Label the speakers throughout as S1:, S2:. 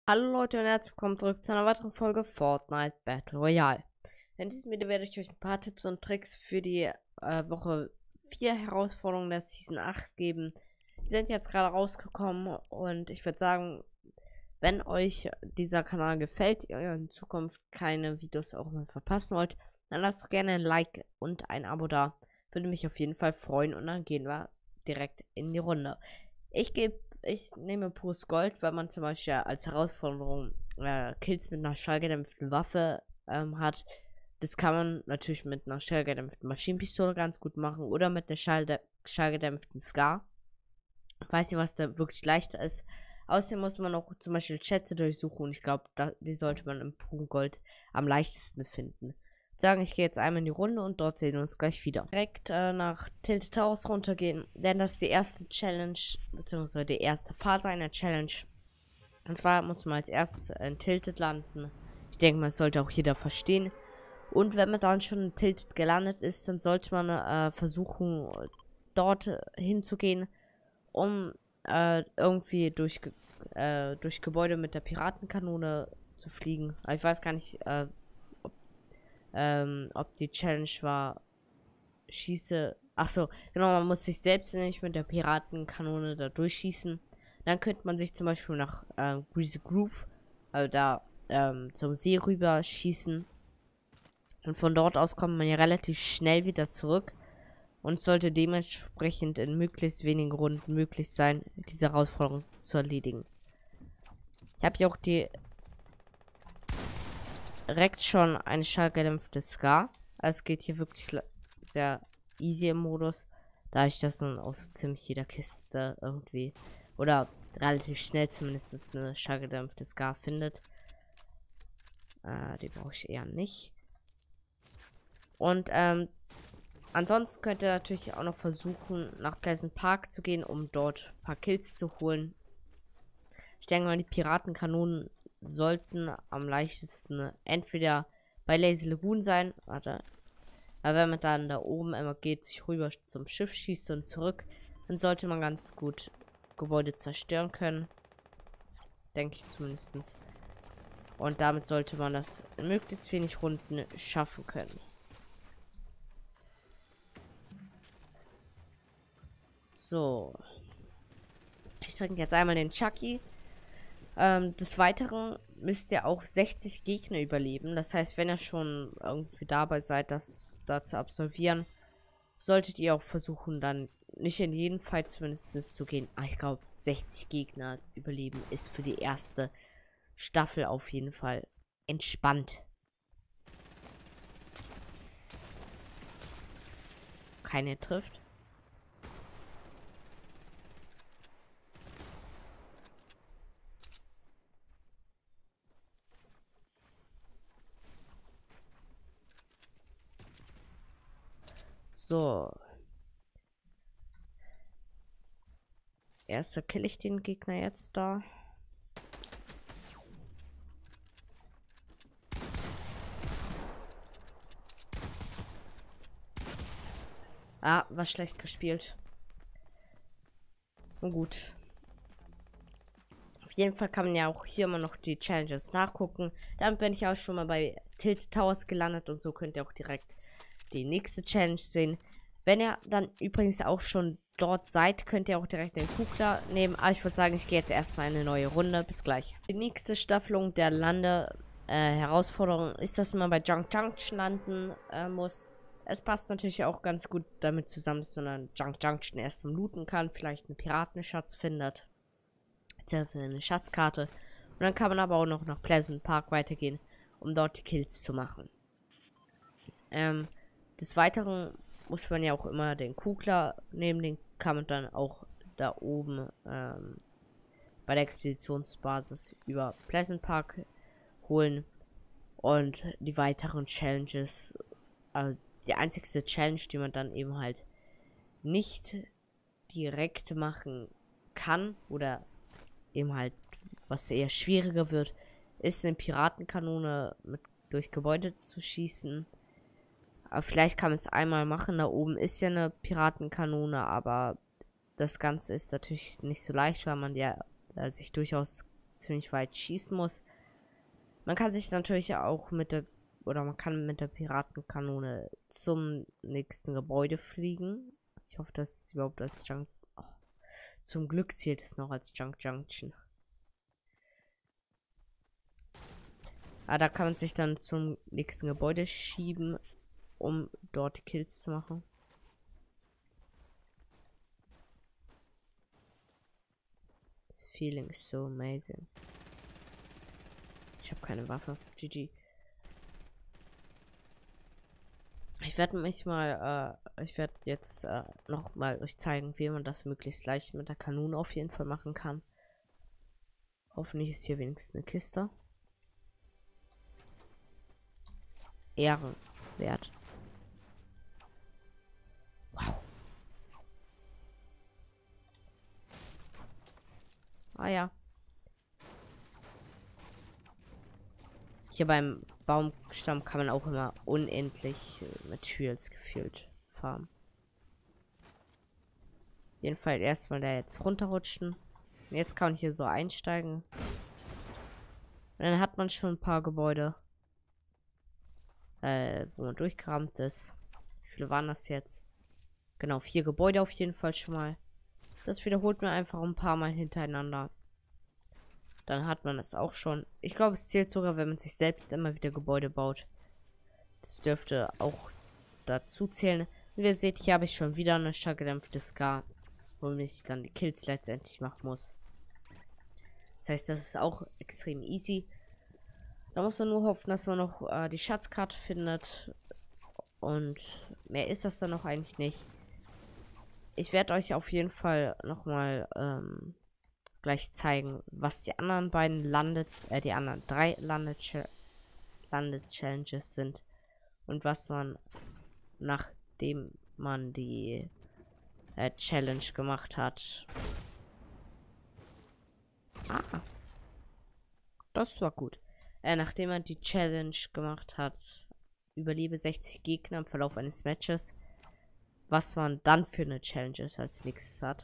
S1: Hallo Leute und herzlich willkommen zurück zu einer weiteren Folge Fortnite Battle Royale. In diesem Video werde ich euch ein paar Tipps und Tricks für die Woche 4 Herausforderungen der Season 8 geben. Die sind jetzt gerade rausgekommen und ich würde sagen, wenn euch dieser Kanal gefällt, ihr in Zukunft keine Videos auch mehr verpassen wollt, dann lasst doch gerne ein Like und ein Abo da. Würde mich auf jeden Fall freuen und dann gehen wir direkt in die Runde. Ich nehme pures Gold, weil man zum Beispiel als Herausforderung Kills mit einer schallgedämpften Waffe hat. Das kann man natürlich mit einer schallgedämpften Maschinenpistole ganz gut machen oder mit einer schallgedämpften Scar. Ich weiß nicht, was da wirklich leichter ist. Außerdem muss man auch zum Beispiel Schätze durchsuchen und ich glaube, die sollte man im puren Gold am leichtesten finden. Sagen, ich gehe jetzt einmal in die Runde und dort sehen wir uns gleich wieder. Direkt nach Tilted Towers runtergehen, denn das ist die erste Challenge, beziehungsweise die erste Phase einer Challenge. Und zwar muss man als erstes in Tilted landen. Ich denke, man sollte auch jeder verstehen. Und wenn man dann schon in Tilted gelandet ist, dann sollte man versuchen, dort hinzugehen, um irgendwie durch Gebäude mit der Piratenkanone zu fliegen. Aber ich weiß gar nicht, ob die Challenge war, schieße. Ach so, genau, man muss sich selbst nämlich mit der Piratenkanone da durchschießen. Dann könnte man sich zum Beispiel nach Greasy Groove, also da zum See rüber schießen. Und von dort aus kommt man ja relativ schnell wieder zurück und sollte dementsprechend in möglichst wenigen Runden möglich sein, diese Herausforderung zu erledigen. Ich habe hier auch direkt schon eine schallgedämpfte Scar. Also es geht hier wirklich sehr easy im Modus, da ich das nun aus ziemlich jeder Kiste irgendwie oder relativ schnell zumindest eine schallgedämpfte Scar findet. Die brauche ich eher nicht. Und ansonsten könnt ihr natürlich auch noch versuchen, nach Pleasant Park zu gehen, um dort ein paar Kills zu holen. Ich denke mal, die Piratenkanonen sollten am leichtesten entweder bei Lazy Lagoon sein. Warte. Aber wenn man dann da oben immer geht, sich rüber zum Schiff schießt und zurück, dann sollte man ganz gut Gebäude zerstören können. Denke ich zumindest. Und damit sollte man das in möglichst wenig Runden schaffen können. So. Ich trinke jetzt einmal den Chucky. Des Weiteren müsst ihr auch 60 Gegner überleben. Das heißt, wenn ihr schon irgendwie dabei seid, das da zu absolvieren, solltet ihr auch versuchen, dann nicht in jeden Fight zumindest zu gehen. Ich glaube, 60 Gegner überleben ist für die erste Staffel auf jeden Fall entspannt. Keine trifft. So. Erster kill ich den Gegner jetzt da. War schlecht gespielt. Nun gut. Auf jeden Fall kann man ja auch hier immer noch die Challenges nachgucken. Damit bin ich auch schon mal bei Tilted Towers gelandet und so könnt ihr auch direkt die nächste Challenge sehen. Wenn ihr dann übrigens auch schon dort seid, könnt ihr auch direkt den Kugler nehmen. Aber ich würde sagen, ich gehe jetzt erstmal in eine neue Runde. Bis gleich. Die nächste Staffelung der Herausforderung ist, dass man bei Junk Junction landen muss. Es passt natürlich auch ganz gut damit zusammen, dass man dann Junk Junction erstmal looten kann, vielleicht einen Piratenschatz findet. Beziehungsweise eine Schatzkarte. Und dann kann man aber auch noch nach Pleasant Park weitergehen, um dort die Kills zu machen. Des Weiteren muss man ja auch immer den Kugler nehmen, den kann man dann auch da oben bei der Expeditionsbasis über Pleasant Park holen. Und die weiteren Challenges, die einzigste Challenge, die man dann eben halt nicht direkt machen kann oder eben halt, was eher schwieriger wird, ist eine Piratenkanone durch Gebäude zu schießen. Aber vielleicht kann man es einmal machen. Da oben ist ja eine Piratenkanone, aber das Ganze ist natürlich nicht so leicht, weil man ja sich durchaus ziemlich weit schießen muss. Man kann sich natürlich auch man kann mit der Piratenkanone zum nächsten Gebäude fliegen. Ich hoffe, das ist überhaupt als Junk. Oh, zum Glück zählt es noch als Junk Junction. Da kann man sich dann zum nächsten Gebäude schieben, um dort die Kills zu machen. This feeling is so amazing. Ich habe keine Waffe. GG. Ich werde jetzt noch mal euch zeigen, wie man das möglichst leicht mit der Kanone auf jeden Fall machen kann. Hoffentlich ist hier wenigstens eine Kiste. Ehrenwert. Wow. Ah ja. Hier beim Baumstamm kann man auch immer unendlich Materials gefühlt farmen. Jedenfalls erstmal da jetzt runterrutschen. Und jetzt kann man hier so einsteigen. Und dann hat man schon ein paar Gebäude, wo man durchgerammt ist. Wie viele waren das jetzt? Genau, 4 Gebäude auf jeden Fall schon mal. Das wiederholt man einfach ein paar Mal hintereinander. Dann hat man es auch schon. Ich glaube, es zählt sogar, wenn man sich selbst immer wieder Gebäude baut. Das dürfte auch dazu zählen. Wie ihr seht, hier habe ich schon wieder eine stark gedämpfte Scar, womit ich dann die Kills letztendlich machen muss. Das heißt, das ist auch extrem easy. Da muss man nur hoffen, dass man noch die Schatzkarte findet. Und mehr ist das dann noch eigentlich nicht. Ich werde euch auf jeden Fall nochmal gleich zeigen, was die anderen beiden die anderen 3 Landet-Challenges sind. Und was man, nachdem man die Challenge gemacht hat. Das war gut. Nachdem man die Challenge gemacht hat, überlebe 60 Gegner im Verlauf eines Matches, was man dann für eine Challenge als nächstes hat.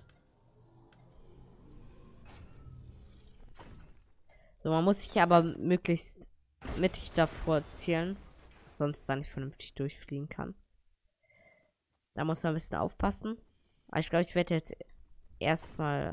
S1: So, man muss sich aber möglichst mittig davor zielen, sonst dann nicht vernünftig durchfliegen kann. Da muss man ein bisschen aufpassen. Aber ich glaube, ich werde jetzt erstmal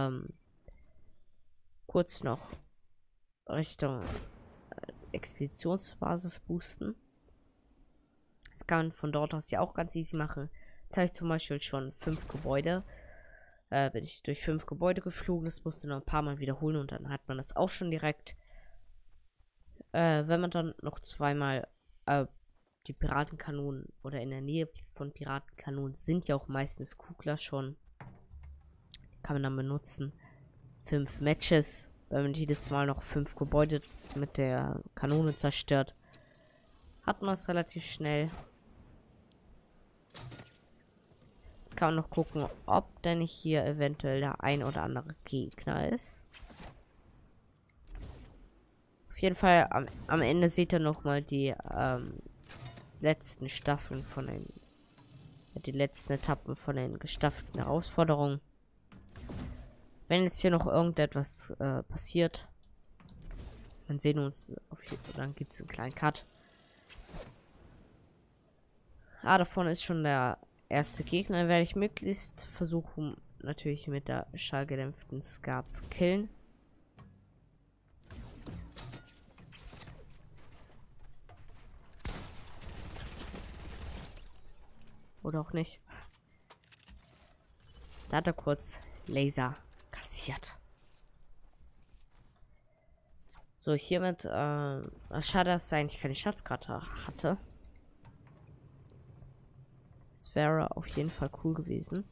S1: kurz noch Richtung Expeditionsbasis boosten. Das kann man von dort aus ja auch ganz easy machen. Jetzt habe ich zum Beispiel schon 5 Gebäude. Bin ich durch 5 Gebäude geflogen. Das musste noch ein paar Mal wiederholen und dann hat man das auch schon direkt. Wenn man dann noch zweimal die Piratenkanonen oder in der Nähe von Piratenkanonen sind ja auch meistens Kugler schon. Die kann man dann benutzen. 5 Matches, wenn man jedes Mal noch 5 Gebäude mit der Kanone zerstört, hat man es relativ schnell. Jetzt kann man noch gucken, ob denn hier eventuell der ein oder andere Gegner ist. Auf jeden Fall am Ende seht ihr noch mal die letzten Staffeln von die letzten Etappen von den gestaffelten Herausforderungen. Wenn jetzt hier noch irgendetwas passiert, dann sehen wir uns dann gibt es einen kleinen Cut. Da vorne ist schon der erste Gegner. Werde ich möglichst versuchen, natürlich mit der schallgedämpften Scar zu killen. Oder auch nicht. Da hat er kurz Laser kassiert. So, hiermit, schade, dass er eigentlich keine Schatzkarte hatte. Das wäre auf jeden Fall cool gewesen.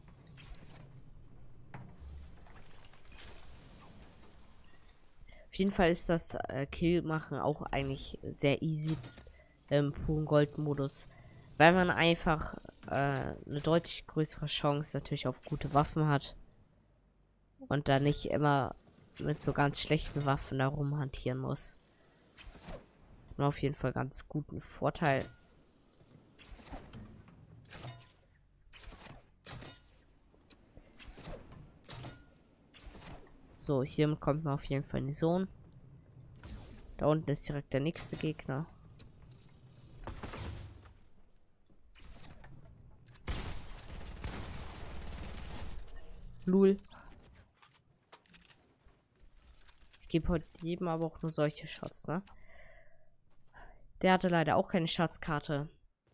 S1: Auf jeden Fall ist das Kill machen auch eigentlich sehr easy im puren Gold-Modus, weil man einfach eine deutlich größere Chance natürlich auf gute Waffen hat und da nicht immer mit so ganz schlechten Waffen da rumhantieren muss. Und auf jeden Fall ganz guten Vorteil. So, hier kommt man auf jeden Fall in die Zone. Da unten ist direkt der nächste Gegner. Lul. Ich gebe heute jedem aber auch nur solche Shots, ne? Der hatte leider auch keine Schatzkarte.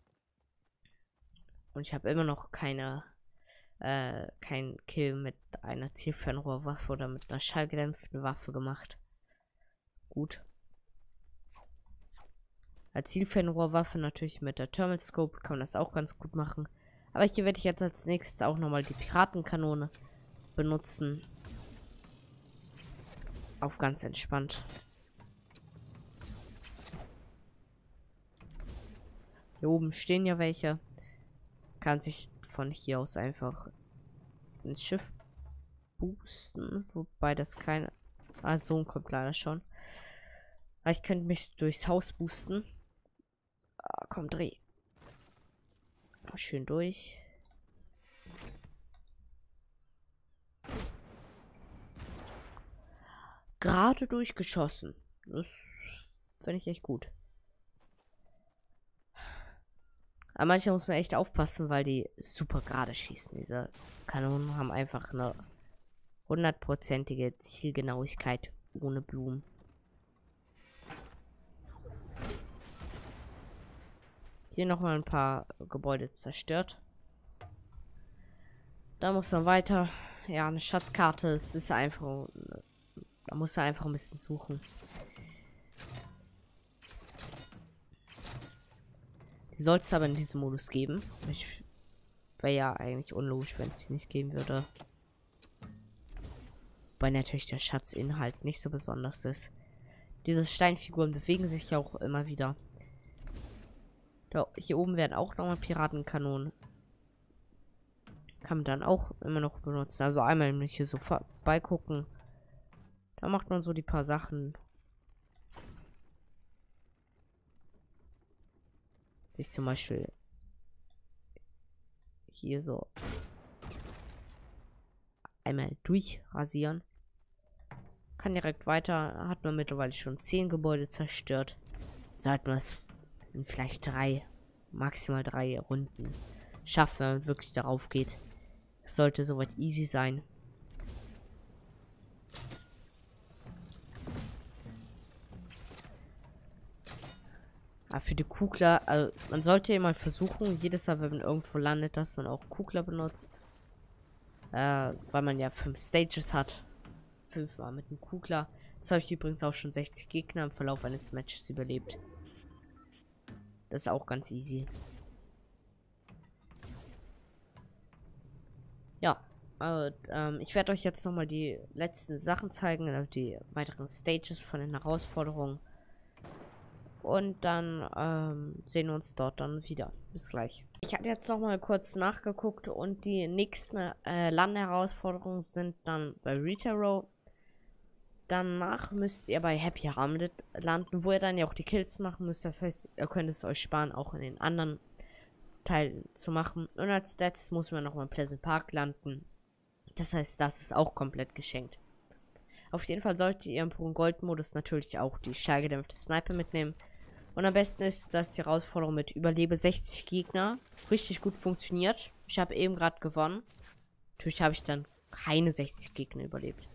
S1: Und ich habe immer noch kein Kill mit einer Zielfernrohrwaffe oder mit einer schallgedämpften Waffe gemacht. Gut. Als Zielfernrohrwaffe natürlich mit der Thermal Scope kann man das auch ganz gut machen. Aber hier werde ich jetzt als nächstes auch nochmal die Piratenkanone benutzen. Auf ganz entspannt. Hier oben stehen ja welche. Kann sich von hier aus einfach ins Schiff boosten. Wobei das keine... Ah, so kommt leider schon. Aber ich könnte mich durchs Haus boosten. Ah, komm, dreh. Schön durch. Gerade durchgeschossen. Das finde ich echt gut. Aber manchmal muss man echt aufpassen, weil die super gerade schießen. Diese Kanonen haben einfach eine 100%ige Zielgenauigkeit ohne Blumen. Hier nochmal ein paar Gebäude zerstört. Da muss man weiter. Ja, eine Schatzkarte. Es ist einfach... Da muss er einfach ein bisschen suchen. Die soll es aber in diesem Modus geben. Wäre ja eigentlich unlogisch, wenn es sie nicht geben würde. Weil natürlich der Schatzinhalt nicht so besonders ist. Diese Steinfiguren bewegen sich ja auch immer wieder. Da, hier oben werden auch nochmal Piratenkanonen. Kann man dann auch immer noch benutzen. Also einmal nämlich hier so vorbeigucken. Da macht man so die paar Sachen. Sich zum Beispiel hier so einmal durchrasieren. Kann direkt weiter. Hat man mittlerweile schon 10 Gebäude zerstört. So hat man es in vielleicht 3, maximal 3 Runden schaffen, wenn man wirklich darauf geht. Es sollte soweit easy sein. Aber für die Kugler, also man sollte immer versuchen, jedes Mal, wenn man irgendwo landet, dass man auch Kugler benutzt. Weil man ja 5 Stages hat. 5 Mal mit einem Kugler. Das habe ich übrigens auch schon 60 Gegner im Verlauf eines Matches überlebt. Das ist auch ganz easy. Ja, ich werde euch jetzt nochmal die letzten Sachen zeigen, also die weiteren Stages von den Herausforderungen. Und dann sehen wir uns dort dann wieder. Bis gleich. Ich hatte jetzt noch mal kurz nachgeguckt und die nächsten Landherausforderungen sind dann bei Rita Row. Danach müsst ihr bei Happy Hamlet landen, wo ihr dann ja auch die Kills machen müsst. Das heißt, ihr könnt es euch sparen, auch in den anderen Teilen zu machen. Und als letztes muss man noch mal in Pleasant Park landen. Das heißt, das ist auch komplett geschenkt. Auf jeden Fall solltet ihr im Puro Gold-Modus natürlich auch die schallgedämpfte Sniper mitnehmen. Und am besten ist, dass die Herausforderung mit Überlebe 60 Gegner richtig gut funktioniert. Ich habe eben gerade gewonnen. Natürlich habe ich dann keine 60 Gegner überlebt.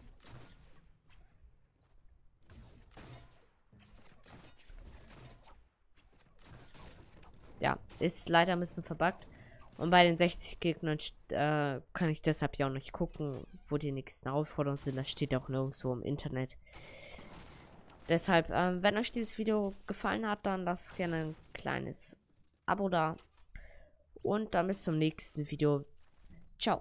S1: Ja, ist leider ein bisschen verbuggt. Und bei den 60 Gegnern kann ich deshalb ja auch nicht gucken, wo die nächsten Herausforderungen sind. Das steht auch nirgendwo im Internet. Deshalb, wenn euch dieses Video gefallen hat, dann lasst gerne ein kleines Abo da. Und dann bis zum nächsten Video. Ciao.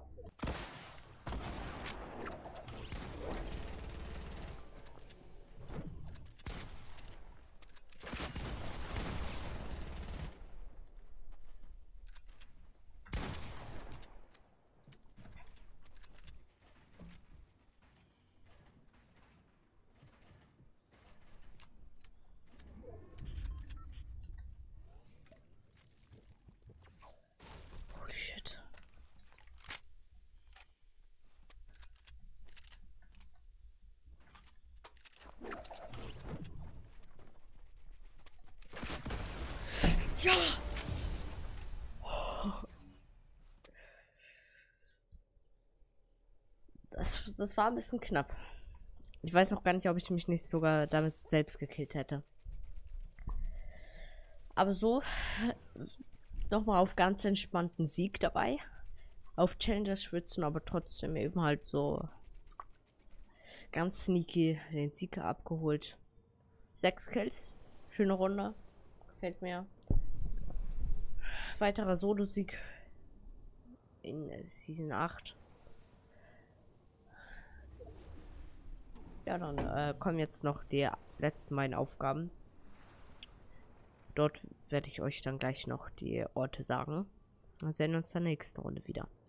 S1: Holy shit. das war ein bisschen knapp. Ich weiß auch gar nicht, ob ich mich nicht sogar damit selbst gekillt hätte. Aber so, nochmal auf ganz entspannten Sieg dabei. Auf Challenger schwitzen, aber trotzdem eben halt so ganz sneaky den Sieg abgeholt. 6 Kills. Schöne Runde. Gefällt mir. Weiterer Solo-Sieg in Season 8. Ja, dann kommen jetzt noch die letzten beiden Aufgaben. Dort werde ich euch dann gleich noch die Orte sagen. Wir sehen uns in der nächsten Runde wieder.